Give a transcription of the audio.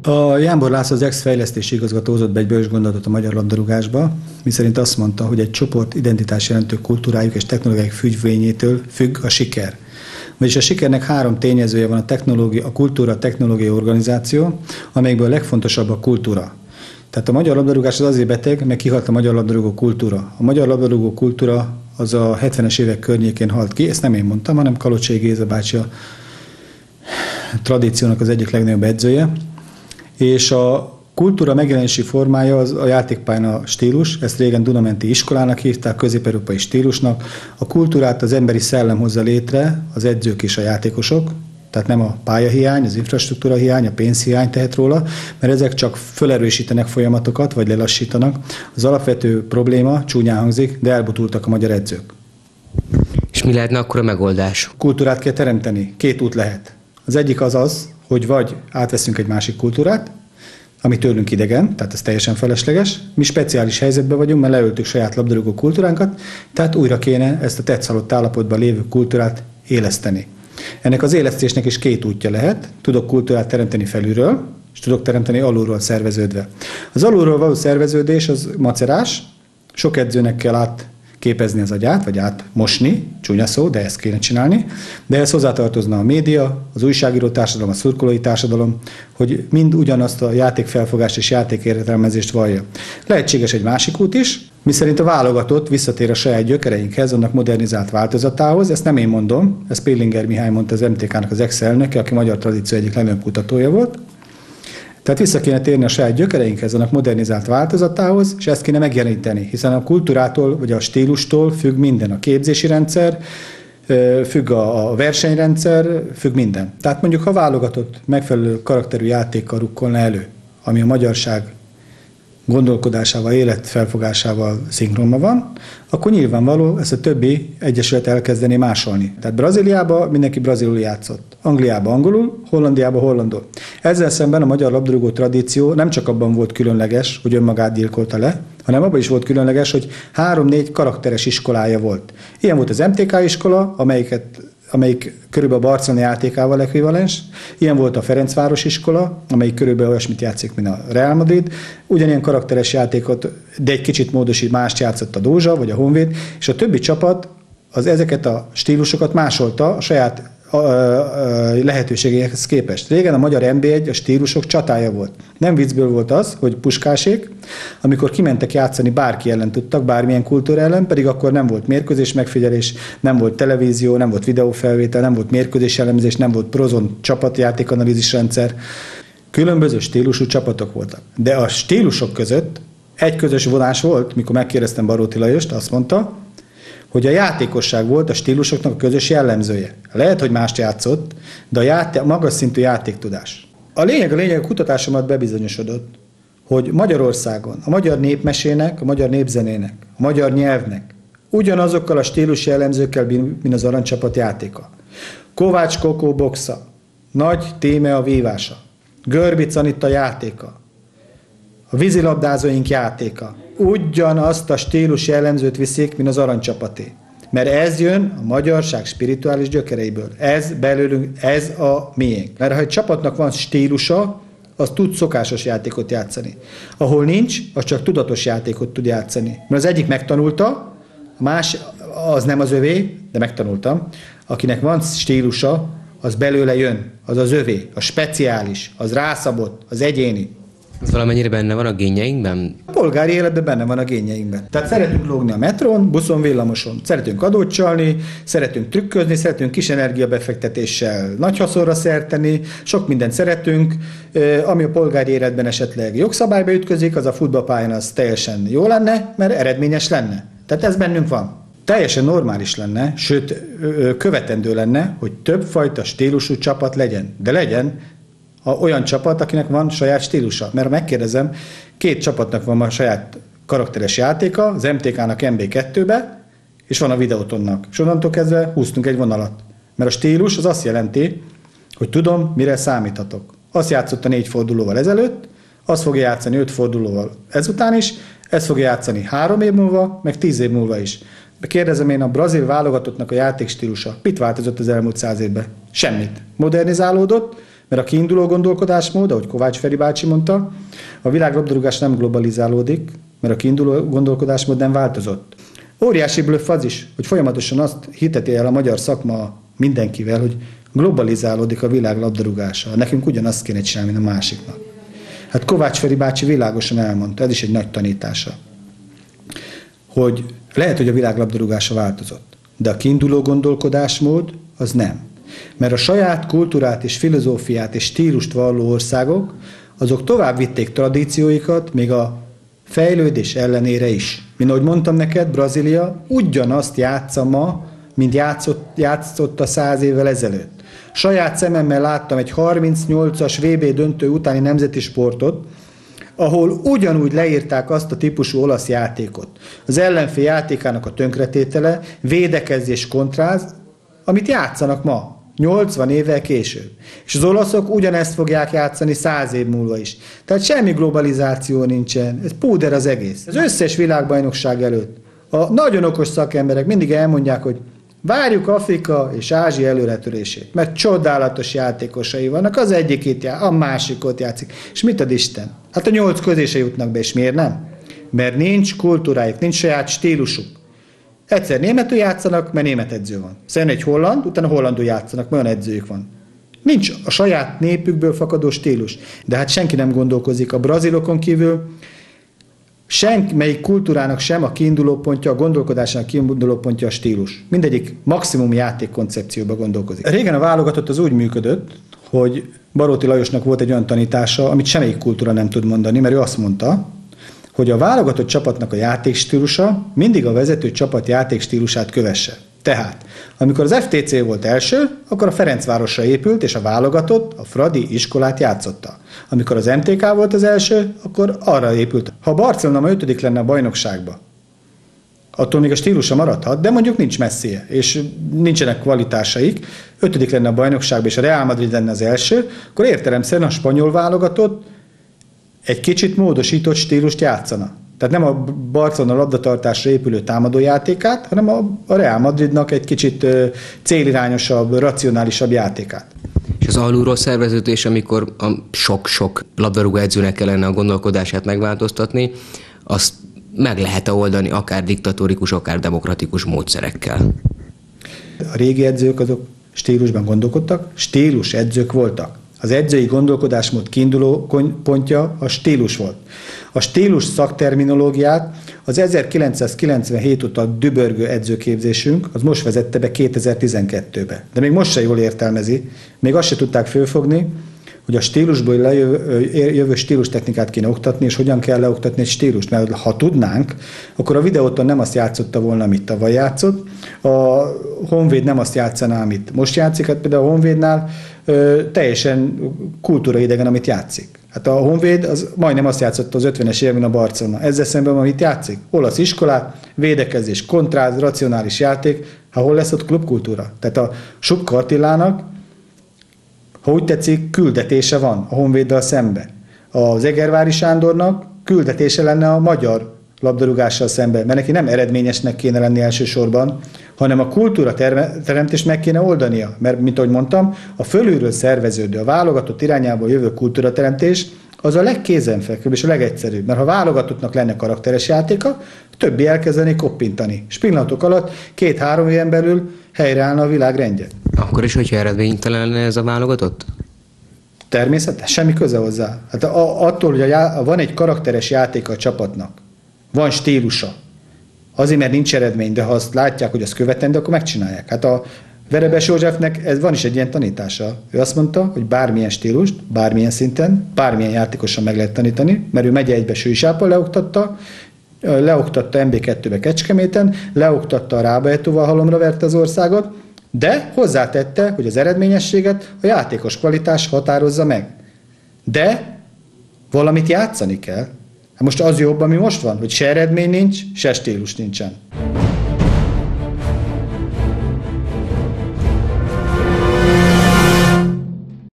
A Jámbor László, az ex-fejlesztési igazgató hozott be egy bölcs gondolatot a magyar labdarúgásba, miszerint azt mondta, hogy egy csoport identitás jelentő kultúrájuk és technológiai függvényétől függ a siker. Vagyis a sikernek 3 tényezője van: a kultúra, a technológiai organizáció, amelyekből a legfontosabb a kultúra. Tehát a magyar labdarúgás az azért beteg, mert kihalt a magyar labdarúgó kultúra. A magyar labdarúgó kultúra az a 70-es évek környékén halt ki, ezt nem én mondtam, hanem Kalocsai Géza bácsi, a tradíciónak az egyik legnagyobb edzője. És a kultúra megjelenési formája az a játékpályán a stílus, ezt régen Dunamenti iskolának hívták, közép-európai stílusnak. A kultúrát az emberi szellem hozza létre, az edzők és a játékosok, tehát nem a pályahiány, az infrastruktúra hiány, a pénzhiány tehet róla, mert ezek csak felerősítenek folyamatokat, vagy lelassítanak. Az alapvető probléma, csúnyán hangzik, de elbutultak a magyar edzők. És mi lehetne akkor a megoldás? Kultúrát kell teremteni. 2 út lehet. Az egyik az, hogy vagy átveszünk egy másik kultúrát, ami tőlünk idegen, tehát ez teljesen felesleges. Mi speciális helyzetben vagyunk, mert leöltük saját labdarúgó kultúránkat, tehát újra kéne ezt a tetszhalott állapotban lévő kultúrát éleszteni. Ennek az élesztésnek is 2 útja lehet. Tudok kultúrát teremteni felülről, és tudok teremteni alulról szerveződve. Az alulról való szerveződés az macerás, sok edzőnek kell átképezni az agyát, vagy átmosni, csúnya szó, de ezt kéne csinálni, de ehhez hozzátartozna a média, az újságíró társadalom, a szurkolói társadalom, hogy mind ugyanazt a játékfelfogást és játékértelmezést vallja. Lehetséges egy másik út is, miszerint a válogatott visszatér a saját gyökereinkhez, annak modernizált változatához. Ezt nem én mondom, ezt Pélinger Mihály mondta, az MTK-nak az ex-elnöke, aki magyar tradíció egyik legnagyobb kutatója volt. Tehát vissza kéne térni a saját gyökereinkhez, annak modernizált változatához, és ezt kéne megjeleníteni, hiszen a kultúrától vagy a stílustól függ minden, a képzési rendszer, függ a versenyrendszer, függ minden. Tehát mondjuk, ha válogatott megfelelő karakterű játékkal rukkolna elő, ami a magyarság gondolkodásával, életfelfogásával szinkronban van, akkor nyilvánvaló ezt a többi egyesület elkezdeni másolni. Tehát Brazíliában mindenki brazilul játszott, Angliában angolul, Hollandiában hollandul. Ezzel szemben a magyar labdarúgó tradíció nem csak abban volt különleges, hogy önmagát gyilkolta le, hanem abban is volt különleges, hogy 3-4 karakteres iskolája volt. Ilyen volt az MTK iskola, amelyik körülbelül a Barcelona játékával ekvivalens. Ilyen volt a Ferencváros iskola, amelyik körülbelül olyasmit játszik, mint a Real Madrid. Ugyanilyen karakteres játékot, de egy kicsit módosít, mást játszott a Dózsa vagy a Honvéd, és a többi csapat ezeket a stílusokat másolta a saját lehetőségekhez képest. Régen a magyar NB1 a stílusok csatája volt. Nem viccből volt az, hogy Puskásék, amikor kimentek játszani, bárki ellen tudtak, bármilyen kultúra ellen, pedig akkor nem volt mérkőzés megfigyelés, nem volt televízió, nem volt videófelvétel, nem volt mérkőzés elemzés, nem volt Prozon csapatjátékanalízis rendszer. Különböző stílusú csapatok voltak. De a stílusok között egy közös vonás volt, mikor megkérdeztem Baróti Lajost, azt mondta, hogy a játékosság volt a stílusoknak a közös jellemzője. Lehet, hogy mást játszott, de a magas szintű játéktudás. A lényeg a kutatásomat bebizonyosodott, hogy Magyarországon a magyar népmesének, a magyar népzenének, a magyar nyelvnek ugyanazokkal a stílus jellemzőkkel, mint az aranycsapat játéka. Kovács Kokó boxa, Nagy Tíme a vívása, Görbic Anitta játéka, a vízilabdázóink játéka ugyanazt a stílus jellemzőt viszik, mint az aranycsapaté. Mert ez jön a magyarság spirituális gyökereiből. Ez belőlünk, ez a miénk. Mert ha egy csapatnak van stílusa, az tud szokásos játékot játszani. Ahol nincs, az csak tudatos játékot tud játszani. Mert az egyik megtanulta, a más az nem az övé, de megtanultam. Akinek van stílusa, az belőle jön, az az övé, a speciális, az rászabott, az egyéni. Ez valamennyire benne van a génjeinkben? A polgári életben benne van a génjeinkben. Tehát szeretünk lógni a metrón, buszon, villamoson. Szeretünk adót csalni, szeretünk trükközni, szeretünk kis energiabefektetéssel nagy haszonra szert tenni, sok mindent szeretünk, ami a polgári életben esetleg jogszabályba ütközik, az a futballpályán az teljesen jó lenne, mert eredményes lenne. Tehát ez bennünk van. Teljesen normális lenne, sőt követendő lenne, hogy többfajta stílusú csapat legyen. De legyen olyan csapat, akinek van saját stílusa. Mert megkérdezem, 2 csapatnak van a saját karakteres játéka, az MTK-nak MB2-be, és van a Videotonnak. És onnantól kezdve húztunk egy vonalat. Mert a stílus az azt jelenti, hogy tudom, mire számíthatok. Azt játszott a 4 fordulóval ezelőtt, azt fogja játszani 5 fordulóval ezután is, ezt fogja játszani 3 év múlva, meg 10 év múlva is. De kérdezem én, a brazil válogatottnak a játékstílusa mit változott az elmúlt 100 évben? Semmit. Modernizálódott, Mert a kiinduló gondolkodásmód, ahogy Kovács Feri bácsi mondta, a világ labdarúgás nem globalizálódik, mert a kiinduló gondolkodásmód nem változott. Óriási blöff az is, hogy folyamatosan azt hiteti el a magyar szakma mindenkivel, hogy globalizálódik a világ labdarúgása. Nekünk ugyanazt kéne csinálni, mint a másiknak. Hát Kovács Feri bácsi világosan elmondta, ez is egy nagy tanítása, hogy lehet, hogy a világ labdarúgása változott, de a kiinduló gondolkodásmód az nem. Mert a saját kultúrát és filozófiát és stílust valló országok, azok tovább vitték tradícióikat, még a fejlődés ellenére is. Mint ahogy mondtam neked, Brazília ugyanazt játsza ma, mint játszotta 100 évvel ezelőtt. Saját szememmel láttam egy 38-as VB döntő utáni nemzeti sportot, ahol ugyanúgy leírták azt a típusú olasz játékot. Az ellenfél játékának a tönkretétele, védekezés, kontráz, amit játszanak ma, 80 évvel később. És az olaszok ugyanezt fogják játszani 100 év múlva is. Tehát semmi globalizáció nincsen, ez púder az egész. Az összes világbajnokság előtt a nagyon okos szakemberek mindig elmondják, hogy várjuk Afrika és Ázsia előretörését, mert csodálatos játékosai vannak, az egyik itt a másik ott játszik. És mit ad Isten? Hát a 8 közé se jutnak be, és miért nem? Mert nincs kultúrájuk, nincs saját stílusuk. Egyszer németül játszanak, mert német edző van. Szerintem egy holland, utána hollandul játszanak, mert olyan edzőjük van. Nincs a saját népükből fakadó stílus. De hát senki nem gondolkozik a brazilokon kívül, melyik kultúrának sem a kiinduló pontja, a gondolkodásának kiinduló pontja a stílus. Mindegyik maximum játékkoncepcióba gondolkozik. Régen a válogatott az úgy működött, hogy Baróti Lajosnak volt egy olyan tanítása, amit semmelyik kultúra nem tud mondani, mert ő azt mondta, hogy a válogatott csapatnak a játékstílusa mindig a vezető csapat játékstílusát kövesse. Tehát, amikor az FTC volt első, akkor a Ferencvárosra épült, és a válogatott a Fradi iskolát játszotta. Amikor az MTK volt az első, akkor arra épült. Ha a Barcelona ma 5. lenne a bajnokságba, attól még a stílusa maradhat, de mondjuk nincs Messie, és nincsenek kvalitásaik, 5. lenne a bajnokságba, és a Real Madrid lenne az első, akkor értelemszerűen a spanyol válogatott egy kicsit módosított stílust játszana. Tehát nem a Barcelona labdatartásra épülő támadójátékát, hanem a Real Madridnak egy kicsit célirányosabb, racionálisabb játékát. És az alulról szerveződés, amikor a sok-sok labdarúgó edzőnek kellene a gondolkodását megváltoztatni, azt meg lehet oldani akár diktatórikus, akár demokratikus módszerekkel. A régi edzők azok stílusban gondolkodtak, stílus edzők voltak. Az edzői gondolkodásmód kiinduló pontja a stílus volt. A stílus szakterminológiát az 1997 óta dübörgő edzőképzésünk, az most vezette be 2012-be. De még most se jól értelmezi, még azt se tudták fölfogni, hogy a stílusból jövő stílustechnikát kéne oktatni, és hogyan kell leoktatni egy stílust. Mert ha tudnánk, akkor a videóton nem azt játszotta volna, amit tavaly játszott, a Honvéd nem azt játszaná, amit most játszik, hát például a Honvédnál teljesen kultúraidegen, amit játszik. Hát a Honvéd az majdnem azt játszotta az 50-es években a Barcelona. Ezzel szemben amit játszik? Olasz iskolát, védekezés, kontráz, racionális játék, hol lesz ott klubkultúra? Tehát a Subka Attilának, ha úgy tetszik, küldetése van a Honvéddal szembe. Az Egervári Sándornak küldetése lenne a magyar labdarúgással szembe, mert neki nem eredményesnek kéne lenni elsősorban, hanem a kultúra teremtést meg kéne oldania. Mert, mint ahogy mondtam, a fölülről szerveződő, a válogatott irányából jövő kultúrateremtés az a legkézenfekvőbb és a legegyszerűbb. Mert ha válogatottnak lenne karakteres játéka, többi elkezdené koppintani. És pillanatok alatt 2-3 éven belül helyreállna a világ rendje. Akkor is, hogyha eredménytelen lenne ez a válogatott? Természetesen, semmi köze hozzá. Hát attól, hogy van egy karakteres játéka a csapatnak, van stílusa, azért, mert nincs eredmény, de ha azt látják, hogy az követendő, akkor megcsinálják. Hát a Verebes Józsefnek ez van is egy ilyen tanítása. Ő azt mondta, hogy bármilyen stílust, bármilyen szinten, bármilyen játékosan meg lehet tanítani, mert ő megye egybe Sőisápon leoktatta MB2-be Kecskeméten, leoktatta a Rábaetóval halomra verte az országot, de hozzátette, hogy az eredményességet a játékos kvalitás határozza meg. De valamit játszani kell. Hát most az jobb, ami most van, hogy se eredmény nincs, se stílus nincsen.